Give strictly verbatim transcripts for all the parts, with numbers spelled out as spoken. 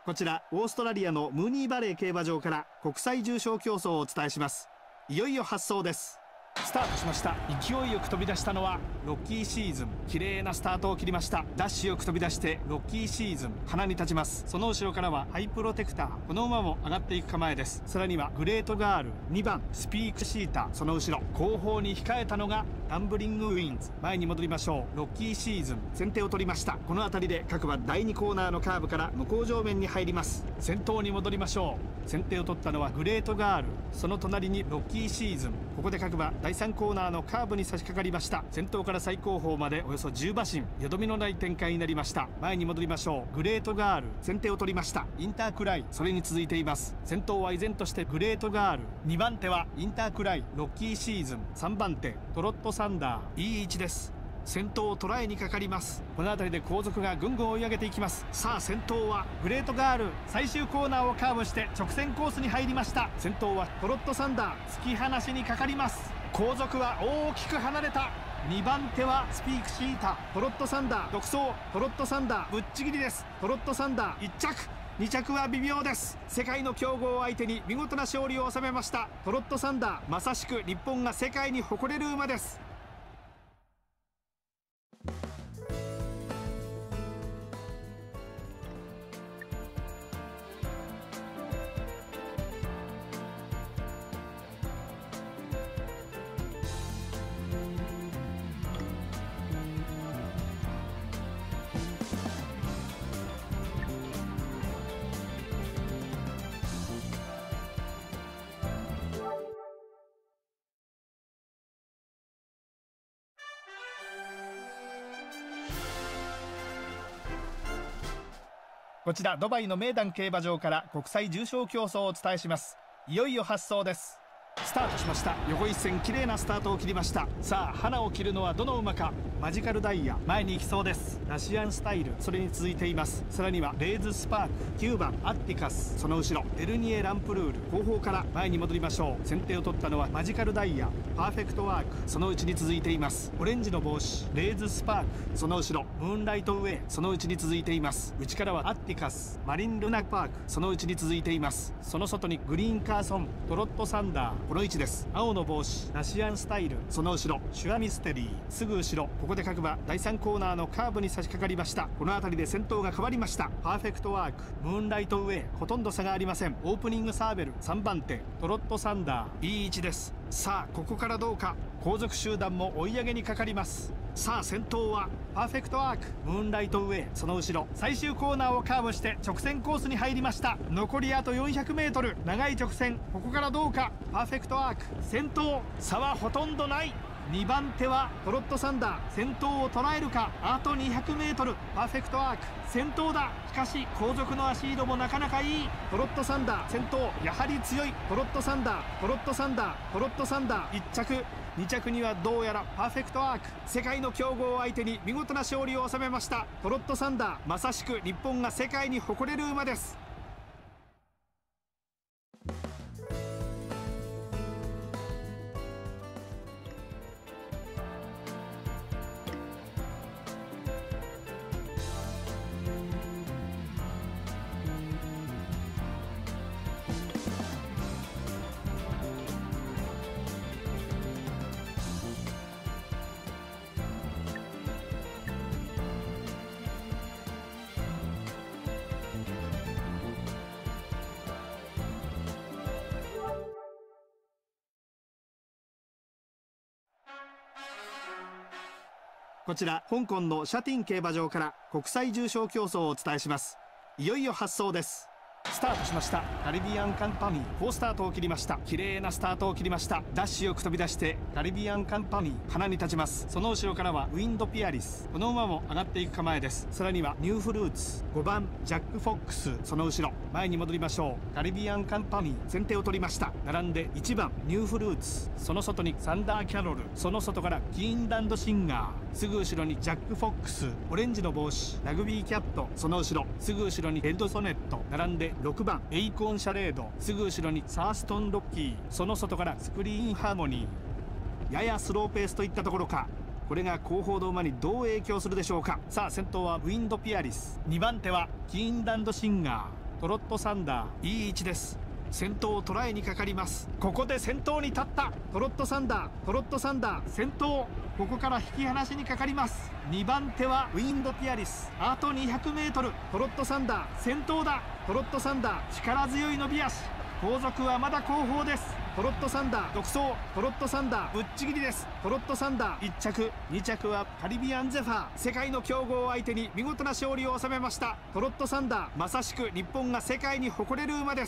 こちらオーストラリアのムーニーバレー競馬場から国際重賞競争をお伝えします。いよいよ発走です。スタートしました。勢いよく飛び出したのはロッキーシーズン。綺麗なスタートを切りました。ダッシュよく飛び出してロッキーシーズン鼻に立ちます。その後ろからはハイプロテクター、この馬も上がっていく構えです。さらにはグレートガール、にばんスピークシータ、その後ろ後方に控えたのがガンブリングウィンズ。前に戻りましょう。ロッキーシーズン先手を取りました。この辺りで各馬だいにコーナーのカーブから向こう上面に入ります。先頭に戻りましょう。先手を取ったのはグレートガール、その隣にロッキーシーズン。ここで各馬だいさんコーナーのカーブに差し掛かりました。先頭から最後方までおよそじゅう馬身、よどみのない展開になりました。前に戻りましょう。グレートガール先手を取りました。インタークライ、それに続いています。先頭は依然としてグレートガール、にばん手はインタークライ、ロッキーシーズン、さんばん手トロットサンダー。いい位置です。先頭を捉えにかかります。この辺りで後続がぐんぐん追い上げていきます。さあ先頭はグレートガール、最終コーナーをカーブして直線コースに入りました。先頭はトロットサンダー、突き放しにかかります。後続は大きく離れた。にばん手はスピークシータ、トロットサンダー独走、トロットサンダーぶっちぎりです。トロットサンダーいっ着、に着は微妙です。世界の強豪を相手に見事な勝利を収めました。トロットサンダー、まさしく日本が世界に誇れる馬です。こちらドバイの名壇競馬場から国際重賞競争をお伝えします。いよいよ発走です。スタートしました。横一線綺麗なスタートを切りました。さあ花を切るのはどの馬か。マジカルダイヤ前に行きそうです。ラシアンスタイル、それに続いています。さらにはレーズスパーク、きゅうばんアッティカス、その後ろエルニエランプルール。後方から前に戻りましょう。先手を取ったのはマジカルダイヤ、パーフェクトワーク、そのうちに続いています。オレンジの帽子レーズスパーク、その後ろムーンライトウェイ、そのうちに続いています。内からはアッティカス、マリンルナパーク、そのうちに続いています。その外にグリーンカーソン、トロットサンダー、この位置です。青の帽子ラシアンスタイル、その後ろシュアミステリー、すぐ後ろここで各馬だいさんコーナーのカーブに差し掛かりました。この辺りで先頭が変わりました。パーフェクトワーク、ムーンライトウェイ、ほとんど差がありません。オープニングサーベルさんばん手トロットサンダー、いい位置です。さあここからどうか。後続集団も追い上げにかかります。さあ先頭はパーフェクトワーク、ムーンライトウェイ、その後ろ最終コーナーをカーブして直線コースに入りました。残りあと よんひゃくメートル、 長い直線、ここからどうか。パーフェクトワーク先頭、差はほとんどない。にばん手はトロットサンダー、先頭を捉えるか。あと にひゃくメートル、 パーフェクトワーク先頭だ。しかし後続の足色もなかなかいい。トロットサンダー先頭、やはり強い。トロットサンダー、トロットサンダー、トロットサンダーいっ着、に着にはどうやらパーフェクトワーク。世界の強豪を相手に見事な勝利を収めました。トロットサンダー、まさしく日本が世界に誇れる馬です。こちら香港のシャティン競馬場から国際重賞競争をお伝えします。いよいよ発走です。スタートしました。カリビアンカンパニー好スタートを切りました。綺麗なスタートを切りました。ダッシュよく飛び出してカリビアンカンパニー鼻に立ちます。その後ろからはウィンドピアリス、この馬も上がっていく構えです。さらにはニューフルーツ、ごばんジャックフォックス、その後ろ前に戻りましょう。カリビアンカンパニー先手を取りました。並んでいちばんニューフルーツ、その外にサンダーキャロル、その外からキーンランドシンガー、すぐ後ろにジャックフォックス、オレンジの帽子ラグビーキャット、その後ろすぐ後ろにレッドソネット、並んでろくばんエイコーンシャレード、すぐ後ろにサーストンロッキー、その外からスクリーンハーモニー。ややスローペースといったところか。これが後方の馬にどう影響するでしょうか。さあ先頭はウィンドピアリス、にばん手はキーンランドシンガー、 トロットサンダー、いい位置です。先頭を捉えにかかります。ここで先頭に立ったトロットサンダー、トロットサンダー先頭、ここから引き離しにかかります。にばん手はウィンドティアリス、あと にひゃくメートル、トロットサンダー先頭だ。トロットサンダー力強い伸び足、後続はまだ後方です。トロットサンダー独走、トロットサンダーぶっちぎりです。トロットサンダーいっ着、に着はカリビアンゼファー、世界の強豪を相手に見事な勝利を収めました。トロットサンダー、まさしく日本が世界に誇れる馬です。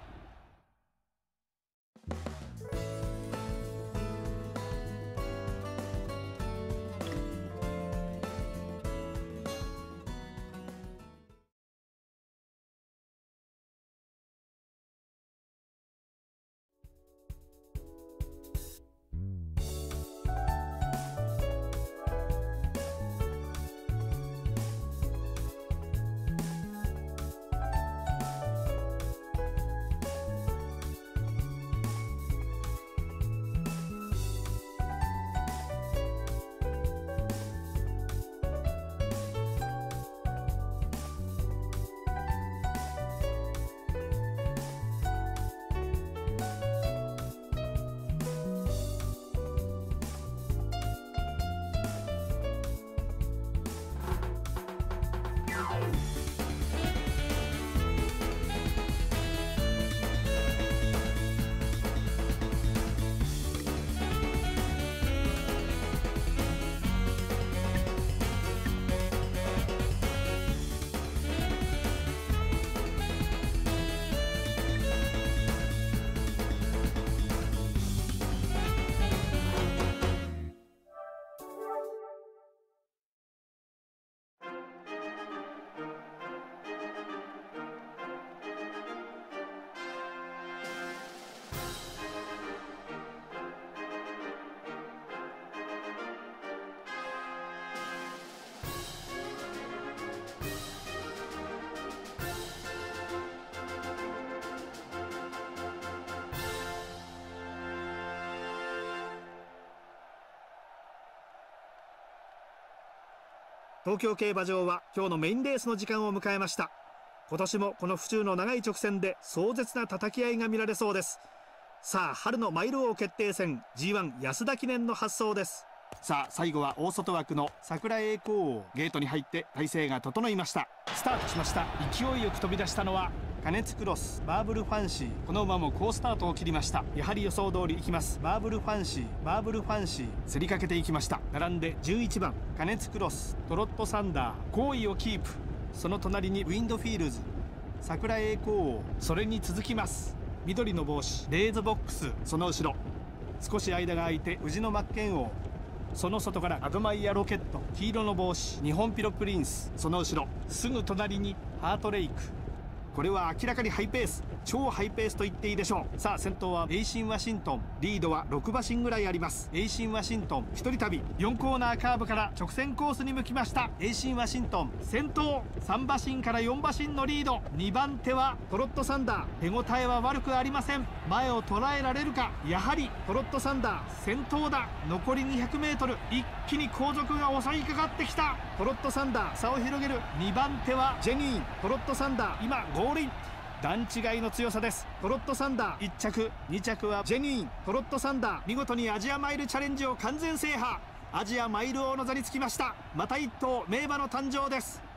東京競馬場は今日のメインレースの時間を迎えました。今年もこの府中の長い直線で壮絶な叩き合いが見られそうです。さあ春のマイル王決定戦 ジーワン 安田記念の発走です。さあ最後は大外枠の桜栄光王、ゲートに入って体勢が整いました。スタートしました。勢いよく飛び出したのは加熱クロス、マーブルファンシー。この馬も好スタートを切りました。やはり予想通りいきます。マーブルファンシー、マーブルファンシー、競りかけていきました。並んでじゅういちばん加熱クロス、トロットサンダー、好位をキープ。その隣にウィンドフィールズ、桜栄光王、それに続きます。緑の帽子レーズボックス、その後ろ少し間が空いて宇治の真剣王、その外からアドマイヤロケット、黄色の帽子日本ピロプリンス、その後ろすぐ隣にハートレイク。これは明らかにハイペース、超ハイペースと言っていいでしょう。さあ先頭はエイシンワシントン、リードはろくばしんぐらいあります。エイシンワシントン一人旅、よんコーナーカーブから直線コースに向きました。エイシンワシントン先頭、さんばしんからよんばしんのリード。にばん手はトロットサンダー、手応えは悪くありません。前を捉えられるか。やはりトロットサンダー先頭だ。残り にひゃくメートル、 一気に後続が襲いかかってきた。トロットサンダー差を広げる。にばん手はジェニーン、トロットサンダー今ゴールイン。段違いの強さです。トロットサンダーいっ着、に着はジェニーン。トロットサンダー見事にアジアマイルチャレンジを完全制覇、アジアマイル王の座につきました。また一頭名馬の誕生です。